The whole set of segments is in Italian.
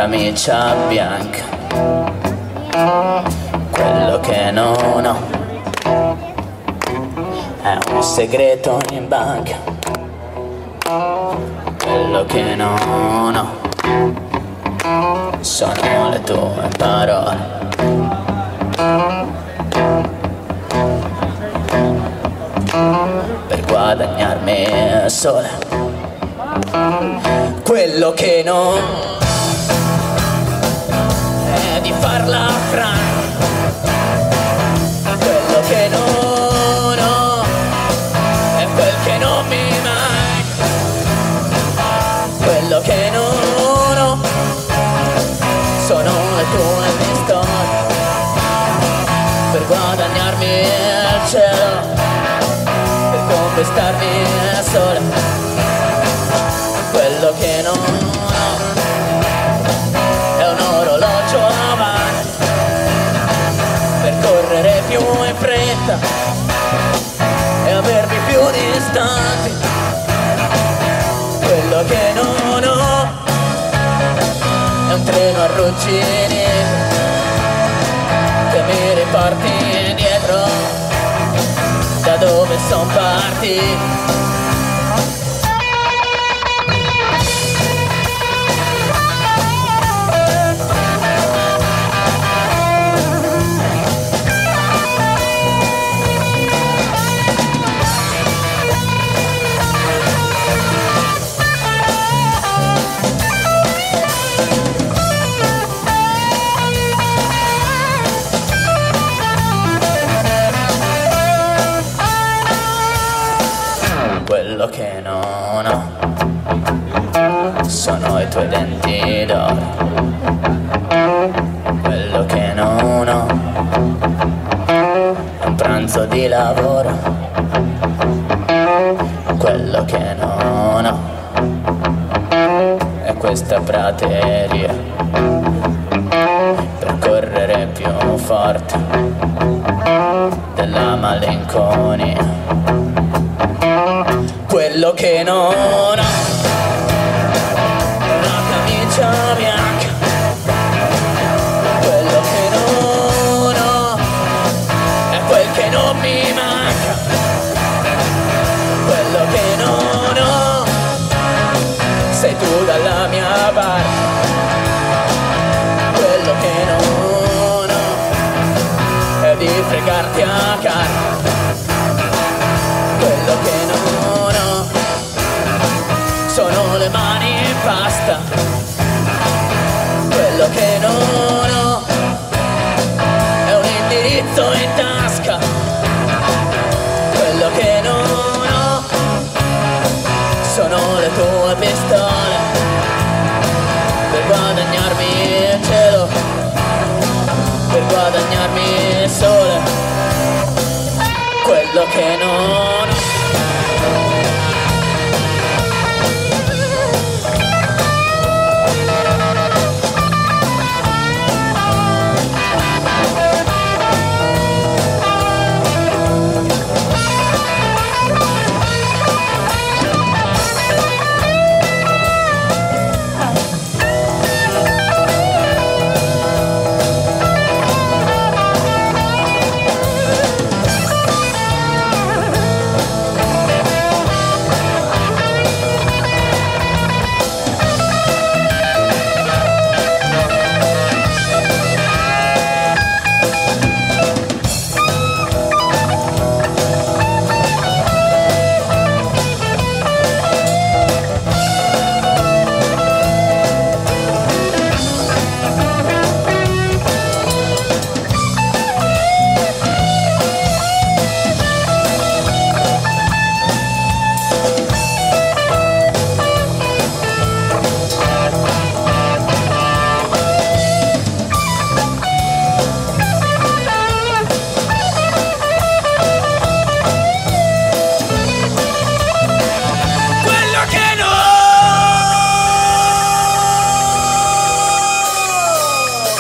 camicia bianca, quello che non ho è un segreto in banca, quello che non ho sono le tue parole. Per guadagnarmi il sole, quello che non è di farla franca, quello che non ho è quel che non mi manca, quello che non ho sono le tue pistole. Per guadagnarmi il cielo, per conquistarmi il sole, quello che non ho è un orologio avanti, per correre più in fretta e avermi più distanti. Quello che non ho è un treno arrugginito che mi riporti indietro da dove son partito. Quello che non ho sono i tuoi denti d'oro, quello che non ho è un pranzo di lavoro, quello che non ho è questa prateria per correre più forte della malinconia. Quello che non ho è una camicia bianca, quello che non ho è quel che non mi manca, quello che non ho sei tu dalla mia parte, quello che non ho è di fregarti a cara, quello che non sono le mani in pasta, quello che non ho è un indirizzo in tasca, quello che non ho sono le tue pistole per guadagnarmi il cielo, per guadagnarmi il sole, quello che non ho.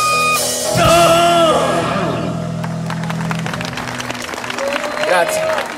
Grazie.